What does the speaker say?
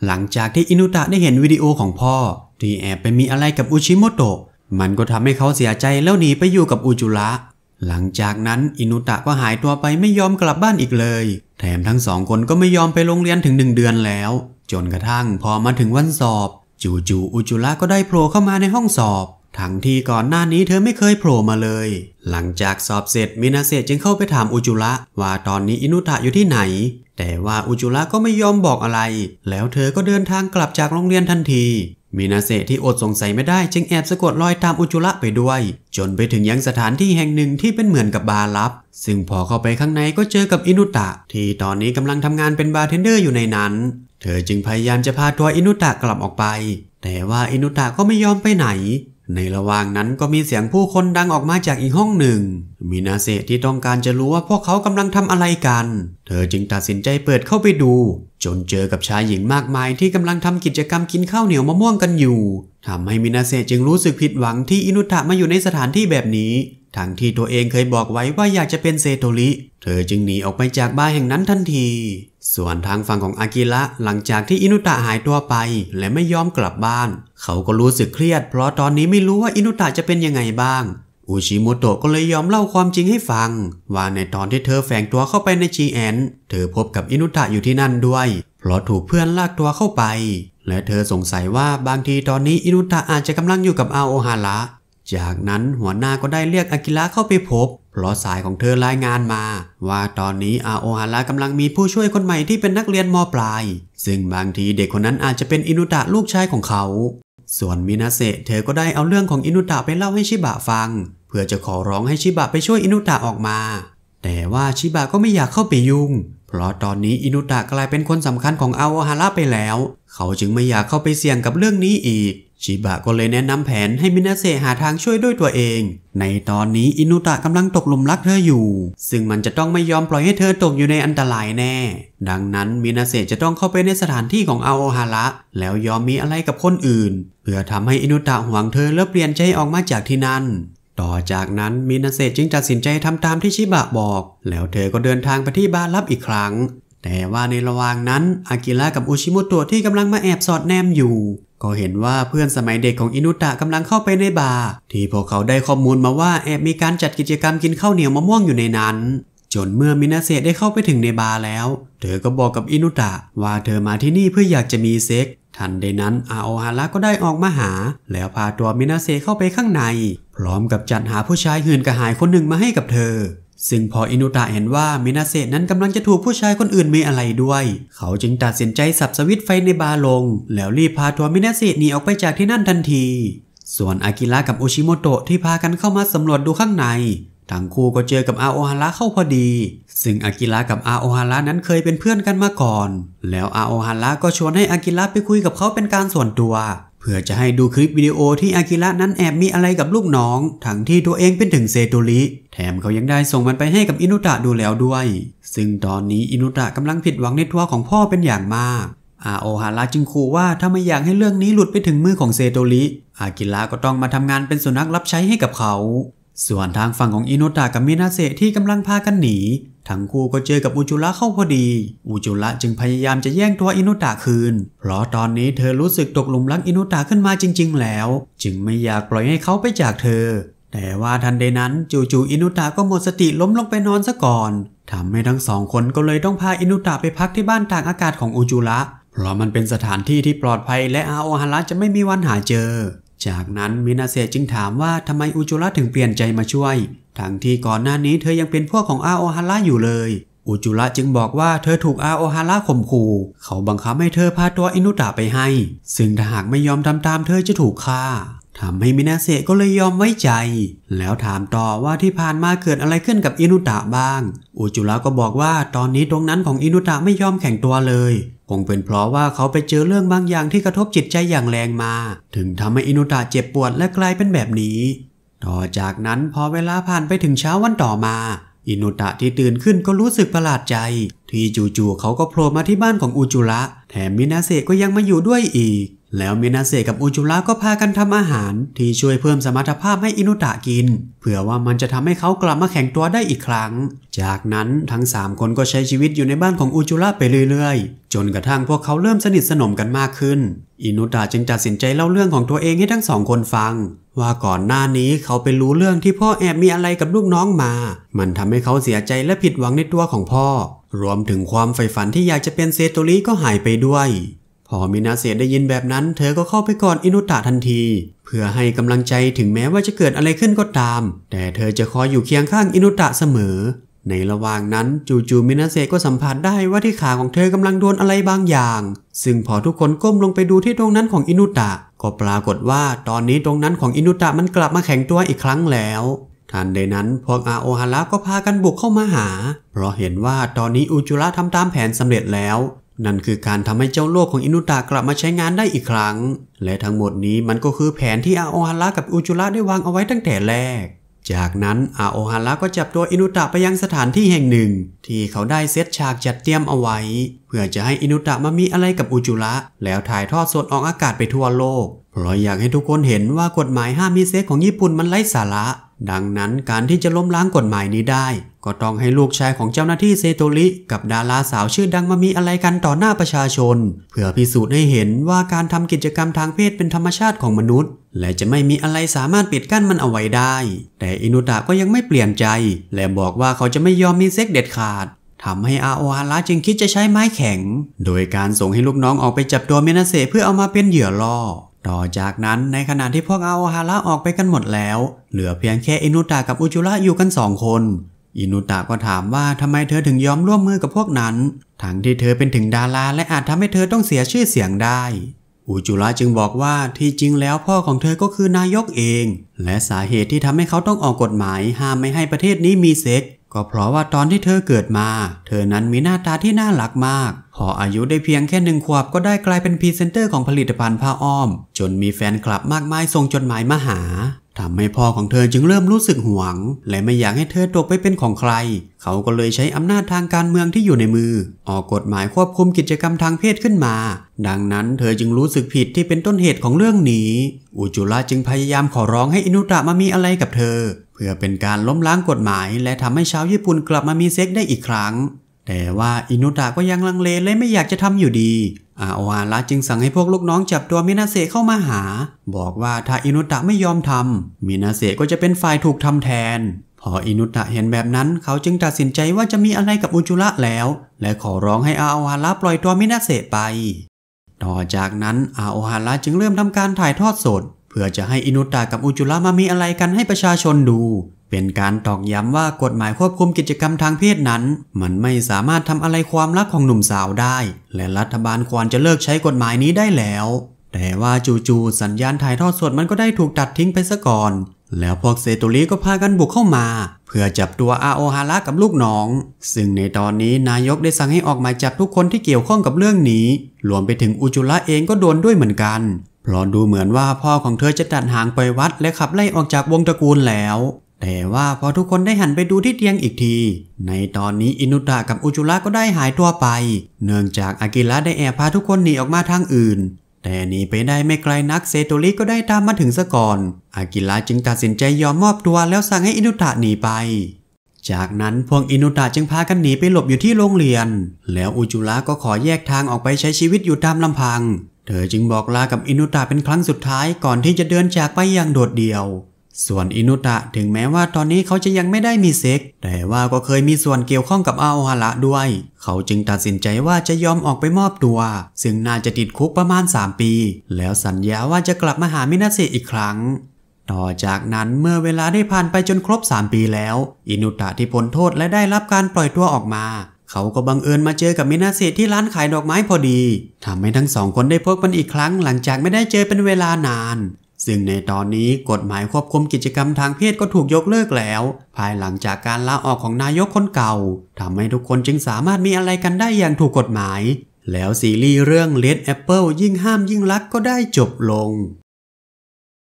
หลังจากที่อินุตะได้เห็นวิดีโอของพ่อที่แอบไปมีอะไรกับอุชิโมโตะมันก็ทำให้เขาเสียใจแล้วหนีไปอยู่กับอุจุระหลังจากนั้นอินุตะก็หายตัวไปไม่ยอมกลับบ้านอีกเลยแถมทั้งสองคนก็ไม่ยอมไปโรงเรียนถึง1 เดือนแล้วจนกระทั่งพอมาถึงวันสอบจู่ๆอุจุระก็ได้โผล่เข้ามาในห้องสอบทั้งที่ก่อนหน้านี้เธอไม่เคยโผล่มาเลยหลังจากสอบเสร็จมินาเซะจึงเข้าไปถามอุจุระว่าตอนนี้อินุตะอยู่ที่ไหนแต่ว่าอุจุระก็ไม่ยอมบอกอะไรแล้วเธอก็เดินทางกลับจากโรงเรียนทันทีมินาเซะที่อดสงสัยไม่ได้จึงแอบสะกดรอยตามอุจุระไปด้วยจนไปถึงยังสถานที่แห่งหนึ่งที่เป็นเหมือนกับบาร์ลับซึ่งพอเข้าไปข้างในก็เจอกับอินุตะที่ตอนนี้กำลังทำงานเป็นบาร์เทนเดอร์อยู่ในนั้นเธอจึงพยายามจะพาตัวอินุตะกลับออกไปแต่ว่าอินุตะก็ไม่ยอมไปไหนในระหว่างนั้นก็มีเสียงผู้คนดังออกมาจากอีกห้องหนึ่งมินาเซะที่ต้องการจะรู้ว่าพวกเขากำลังทำอะไรกันเธอจึงตัดสินใจเปิดเข้าไปดูจนเจอกับชายหญิงมากมายที่กำลังทำกิจกรรมกินข้าวเหนียวมะม่วงกันอยู่ทำให้มินาเซะจึงรู้สึกผิดหวังที่อินุตะมาอยู่ในสถานที่แบบนี้ทั้งที่ตัวเองเคยบอกไว้ว่าอยากจะเป็นเซโตริเธอจึงหนีออกไปจากบาร์แห่งนั้นทันทีส่วนทางฝั่งของอากิระหลังจากที่อินุตะหายตัวไปและไม่ยอมกลับบ้านเขาก็รู้สึกเครียดเพราะตอนนี้ไม่รู้ว่าอินุตะจะเป็นยังไงบ้างอุชิโมโตะก็เลยยอมเล่าความจริงให้ฟังว่าในตอนที่เธอแฝงตัวเข้าไปใน GN เธอพบกับอินุตะอยู่ที่นั่นด้วยเพราะถูกเพื่อนลากตัวเข้าไปและเธอสงสัยว่าบางทีตอนนี้อินุตะอาจจะกำลังอยู่กับอาโอฮาระจากนั้นหัวหน้าก็ได้เรียกอากิระเข้าไปพบเพราะสายของเธอรายงานมาว่าตอนนี้อาโอฮาระกำลังมีผู้ช่วยคนใหม่ที่เป็นนักเรียนม.ปลายซึ่งบางทีเด็กคนนั้นอาจจะเป็นอินุตะลูกชายของเขาส่วนมินาเซะเธอก็ได้เอาเรื่องของอินุตะไปเล่าให้ชิบะฟังเพื่อจะขอร้องให้ชิบะไปช่วยอินุตะออกมาแต่ว่าชิบะก็ไม่อยากเข้าไปยุ่งเพราะตอนนี้อินุตะกลายเป็นคนสำคัญของอาโอฮาระไปแล้วเขาจึงไม่อยากเข้าไปเสี่ยงกับเรื่องนี้อีกชิบะก็เลยแนะนำแผนให้มินาเซะหาทางช่วยด้วยตัวเองในตอนนี้อินุตะกำลังตกหลุมรักเธออยู่ซึ่งมันจะต้องไม่ยอมปล่อยให้เธอตกอยู่ในอันตรายแน่ดังนั้นมินาเซะจะต้องเข้าไปในสถานที่ของอาโอฮาระแล้วยอมมีอะไรกับคนอื่นเพื่อทำให้อินุตะหวงเธอและเปลี่ยนใจออกมาจากที่นั่นต่อจากนั้นมินาเซะจึงตัดสินใจทำตามที่ชิบะบอกแล้วเธอก็เดินทางไปที่บาร์ลับอีกครั้งแต่ว่าในระหว่างนั้นอากิระกับอุชิโมโตะที่กำลังมาแอบสอดแนมอยู่ก็เห็นว่าเพื่อนสมัยเด็กของอินุตะกำลังเข้าไปในบาร์ที่พวกเขาได้ข้อมูลมาว่าแอบมีการจัดกิจกรรมกินข้าวเหนียวมะม่วงอยู่ในนั้นจนเมื่อมินาเซะได้เข้าไปถึงในบาร์แล้วเธอก็บอกกับอินุตะว่าเธอมาที่นี่เพื่ออยากจะมีเซ็กทันใดนั้นอาโอฮาระก็ได้ออกมาหาแล้วพาตัวมินาเซะเข้าไปข้างในพร้อมกับจัดหาผู้ชายหื่นกระหายคนหนึ่งมาให้กับเธอซึ่งพออินุตะเห็นว่ามินาเซะนั้นกำลังจะถูกผู้ชายคนอื่นมีอะไรด้วยเขาจึงตัดสินใจสับสวิตช์ไฟในบาร์ลงแล้วรีบพาตัวมินาเซะหนีออกไปจากที่นั่นทันทีส่วนอากิระกับอุชิโมโตะที่พากันเข้ามาสำรวจดูข้างในทั้งคู่ก็เจอกับอาโอฮาระเข้าพอดีซึ่งอากิระกับอาโอฮาระนั้นเคยเป็นเพื่อนกันมาก่อนแล้วอาโอฮาระก็ชวนให้อากิระไปคุยกับเขาเป็นการส่วนตัวเพื่อจะให้ดูคลิปวิดีโอที่อากิระนั้นแอบมีอะไรกับลูกน้องทั้งที่ตัวเองเป็นถึงเซโตริแถมเขายังได้ส่งมันไปให้กับอินุตะดูแล้วด้วยซึ่งตอนนี้อินุตะกำลังผิดหวังในตัวของพ่อเป็นอย่างมากอาโอฮาระจึงขู่ว่าถ้าไม่อยากให้เรื่องนี้หลุดไปถึงมือของเซโตริอากิระก็ต้องมาทำงานเป็นสุนัขรับใช้ให้กับเขาส่วนทางฝั่งของอินุตะกับมินาเซะที่กำลังพากันหนีทั้งคู่ก็เจอกับอุจุระเข้าพอดีอุจุระจึงพยายามจะแย่งตัวอินุตะคืนเพราะตอนนี้เธอรู้สึกตกหลุมรักอินุตะขึ้นมาจริงๆแล้วจึงไม่อยากปล่อยให้เขาไปจากเธอแต่ว่าทันใดนั้นจู่ๆอินุตะก็หมดสติล้มลงไปนอนซะก่อนทำให้ทั้งสองคนก็เลยต้องพาอินุตะไปพักที่บ้านตากอากาศของอุจุระเพราะมันเป็นสถานที่ที่ปลอดภัยและอาโอฮาระจะไม่มีวันหาเจอจากนั้นมินาเซะจึงถามว่าทำไมอุจุระถึงเปลี่ยนใจมาช่วยทั้งที่ก่อนหน้านี้เธอยังเป็นพวกของอาโอฮาระอยู่เลยอุจุระจึงบอกว่าเธอถูกอาโอฮาระข่มขู่เขาบังคับให้เธอพาตัวอินุตะไปให้ซึ่งถ้าหากไม่ยอมทำตามเธอจะถูกฆ่าทำให้มินาเซะก็เลยยอมไว้ใจแล้วถามต่อว่าที่ผ่านมาเกิดอะไรขึ้นกับอินุตะบ้างอุจุระก็บอกว่าตอนนี้ตรงนั้นของอินุตะไม่ยอมแข็งตัวเลยคงเป็นเพราะว่าเขาไปเจอเรื่องบางอย่างที่กระทบจิตใจอย่างแรงมาถึงทำให้อินุตะเจ็บปวดและกลายเป็นแบบนี้ต่อจากนั้นพอเวลาผ่านไปถึงเช้าวันต่อมาอินุตะที่ตื่นขึ้นก็รู้สึกประหลาดใจที่จู่ๆเขาก็โผล่มาที่บ้านของอุจุระแถมมินาเซะก็ยังมาอยู่ด้วยอีกแล้วมินาเซะกับอุจุระก็พากันทำอาหารที่ช่วยเพิ่มสมรรถภาพให้อินุตะกินเผื่อว่ามันจะทำให้เขากลับมาแข็งตัวได้อีกครั้งจากนั้นทั้ง3คนก็ใช้ชีวิตอยู่ในบ้านของอุจุระไปเรื่อยๆจนกระทั่งพวกเขาเริ่มสนิทสนมกันมากขึ้นอินุตะจึงตัดสินใจเล่าเรื่องของตัวเองให้ทั้ง2คนฟังว่าก่อนหน้านี้เขาไปรู้เรื่องที่พ่อแอบมีอะไรกับลูกน้องมามันทำให้เขาเสียใจและผิดหวังในตัวของพ่อรวมถึงความใฝ่ฝันที่อยากจะเป็นเซโตริก็หายไปด้วยพอมินาเซะได้ยินแบบนั้นเธอก็เข้าไปกอดอินุตะทันทีเพื่อให้กำลังใจถึงแม้ว่าจะเกิดอะไรขึ้นก็ตามแต่เธอจะคอยอยู่เคียงข้างอินุตะเสมอในระหว่างนั้นจู่ๆมินาเซะก็สัมผัสได้ว่าที่ขาของเธอกำลังโดนอะไรบางอย่างซึ่งพอทุกคนก้มลงไปดูที่ตรงนั้นของอินุตะก็ปรากฏว่าตอนนี้ตรงนั้นของอินุตะมันกลับมาแข็งตัวอีกครั้งแล้วทันใดนั้นพวกอาโอฮาระก็พากันบุกเข้ามาหาเพราะเห็นว่าตอนนี้อุจุระทำตามแผนสำเร็จแล้วนั่นคือการทำให้เจ้าโลกของอินุตะกลับมาใช้งานได้อีกครั้งและทั้งหมดนี้มันก็คือแผนที่อาโอฮาระกับอุจุระได้วางเอาไว้ตั้งแต่แรกจากนั้นอาโอฮาระก็จับตัวอินุตะไปยังสถานที่แห่งหนึ่งที่เขาได้เซตฉากจัดเตรียมเอาไว้เพื่อจะให้อินุตะมามีอะไรกับอุจุระแล้วถ่ายทอดสดออกอากาศไปทั่วโลกเพราะอยากให้ทุกคนเห็นว่ากฎหมายห้ามมีเซ็กของญี่ปุ่นมันไร้สาระดังนั้นการที่จะล้มล้างกฎหมายนี้ได้ก็ต้องให้ลูกชายของเจ้าหน้าที่เซโตริกับดาราสาวชื่อดังมามีอะไรกันต่อหน้าประชาชนเพื่อพิสูจน์ให้เห็นว่าการทำกิจกรรมทางเพศเป็นธรรมชาติของมนุษย์และจะไม่มีอะไรสามารถปิดกั้นมันเอาไว้ได้แต่อินุตะก็ยังไม่เปลี่ยนใจและบอกว่าเขาจะไม่ยอมมีเซ็กเด็ดขาดทำให้อาโอฮาระจึงคิดจะใช้ไม้แข็งโดยการส่งให้ลูกน้องออกไปจับตัวมินาเซะเพื่อเอามาเป็นเหยื่อล่อต่อจากนั้นในขณะที่พวกอาโอฮาระออกไปกันหมดแล้วเหลือเพียงแค่อินุตะกับอุจุระอยู่กัน2 คนอินุตะก็ถามว่าทำไมเธอถึงยอมร่วมมือกับพวกนั้นทั้งที่เธอเป็นถึงดาราและอาจทำให้เธอต้องเสียชื่อเสียงได้อุจุระจึงบอกว่าที่จริงแล้วพ่อของเธอก็คือนายกเองและสาเหตุที่ทำให้เขาต้องออกกฎหมายห้ามไม่ให้ประเทศนี้มีเซ็กก็เพราะว่าตอนที่เธอเกิดมาเธอนั้นมีหน้าตาที่น่ารักมากพออายุได้เพียงแค่1 ขวบก็ได้กลายเป็นพรีเซนเตอร์ของผลิตภัณฑ์ผ้าอ้อมจนมีแฟนคลับมากมายส่งจดหมายมาหาทำให้พ่อของเธอจึงเริ่มรู้สึกหวงและไม่อยากให้เธอตกไปเป็นของใครเขาก็เลยใช้อำนาจทางการเมืองที่อยู่ในมือออกกฎหมายควบคุมกิจกรรมทางเพศขึ้นมาดังนั้นเธอจึงรู้สึกผิดที่เป็นต้นเหตุของเรื่องนี้อุจุระจึงพยายามขอร้องให้อินุตะมามีอะไรกับเธอเพื่อเป็นการล้มล้างกฎหมายและทำให้ชาวญี่ปุ่นกลับมามีเซ็กได้อีกครั้งแต่ว่าอินุตะก็ยังลังเลและไม่อยากจะทำอยู่ดีอาโอฮาระจึงสั่งให้พวกลูกน้องจับตัวมินาเซะเข้ามาหาบอกว่าถ้าอินุตะไม่ยอมทำมินาเซะก็จะเป็นฝ่ายถูกทำแทนพออินุตะเห็นแบบนั้นเขาจึงตัดสินใจว่าจะมีอะไรกับอุจุระแล้วและขอร้องให้อาโอฮาระปล่อยตัวมินาเซะไปต่อจากนั้นอาโอฮาระจึงเริ่มทำการถ่ายทอดสดเพื่อจะให้อินุตะกับอุจุระมามีอะไรกันให้ประชาชนดูเป็นการตอกย้ำว่ากฎหมายควบคุมกิจกรรมทางเพศนั้นมันไม่สามารถทำอะไรความรักของหนุ่มสาวได้และรัฐบาลควรจะเลิกใช้กฎหมายนี้ได้แล้วแต่ว่าจู่ๆสัญญาณถ่ายทอดสดมันก็ได้ถูกตัดทิ้งไปซะก่อนแล้วพวกเซโตริก็พากันบุกเข้ามาเพื่อจับตัวอาโอฮาระกับลูกน้องซึ่งในตอนนี้นายกได้สั่งให้ออกหมายจับทุกคนที่เกี่ยวข้องกับเรื่องนี้รวมไปถึงอุจุระเองก็โดนด้วยเหมือนกันเพราะดูเหมือนว่าพ่อของเธอจะตัดหางไปวัดและขับไล่ออกจากวงตระกูลแล้วแต่ว่าพอทุกคนได้หันไปดูที่เตียงอีกทีในตอนนี้อินุตะกับอุจุระก็ได้หายตัวไปเนื่องจากอากิระได้แอบพาทุกคนหนีออกมาทางอื่นแต่หนีไปได้ไม่ไกลนักเซโตริก็ได้ตามมาถึงซะก่อนอากิระจึงตัดสินใจยอมมอบตัวแล้วสั่งให้อินุตะหนีไปจากนั้นพวกอินุตะจึงพากันหนีไปหลบอยู่ที่โรงเรียนแล้วอุจุระก็ขอแยกทางออกไปใช้ชีวิตอยู่ตามลำพังเธอจึงบอกลากับอินุตะเป็นครั้งสุดท้ายก่อนที่จะเดินจากไปอย่างโดดเดี่ยวส่วนอินุตะถึงแม้ว่าตอนนี้เขาจะยังไม่ได้มีเซ็กแต่ว่าก็เคยมีส่วนเกี่ยวข้องกับอาโอฮาระด้วยเขาจึงตัดสินใจว่าจะยอมออกไปมอบตัวซึ่งน่าจะติดคุกประมาณ3 ปีแล้วสัญญาว่าจะกลับมาหามินาเซะอีกครั้งต่อจากนั้นเมื่อเวลาได้ผ่านไปจนครบ3 ปีแล้วอินุตะที่พ้นโทษและได้รับการปล่อยตัวออกมาเขาก็บังเอิญมาเจอกับมินาเซะที่ร้านขายดอกไม้พอดีทำให้ทั้ง2 คนได้พบกันอีกครั้งหลังจากไม่ได้เจอเป็นเวลานานซึ่งในตอนนี้กฎหมายควบคุมกิจกรรมทางเพศก็ถูกยกเลิกแล้วภายหลังจากการลาออกของนายกคนเก่าทำให้ทุกคนจึงสามารถมีอะไรกันได้อย่างถูกกฎหมายแล้วซีรีส์เรื่อง Red Apple ยิ่งห้ามยิ่งรักก็ได้จบลง